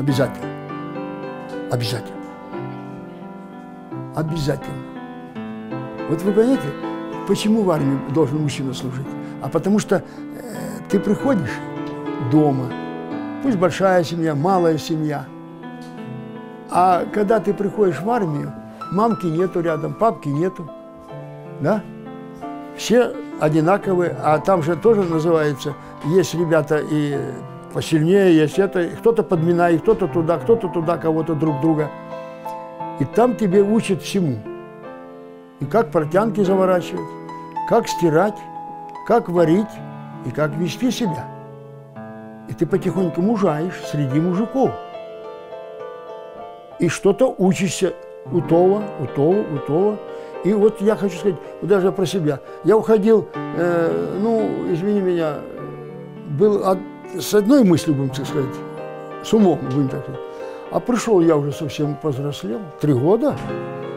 Обязательно. Обязательно. Обязательно. Вот вы понимаете, почему в армии должен мужчина служить? А потому что ты приходишь дома, пусть большая семья, малая семья, а когда ты приходишь в армию, мамки нету рядом, папки нету, да? Все одинаковые, а там же тоже называется, есть ребята и посильнее, есть это, кто-то подминает, кто-то туда, кого-то друг друга. И там тебе учат всему. И как портянки заворачивать, как стирать, как варить и как вести себя. И ты потихоньку мужаешь среди мужиков. И что-то учишься у того. И вот я хочу сказать, даже про себя. Я уходил, извини меня, был с одной мыслью, будем так сказать, с умом, будем так сказать. А пришел я уже совсем повзрослел, 3 года.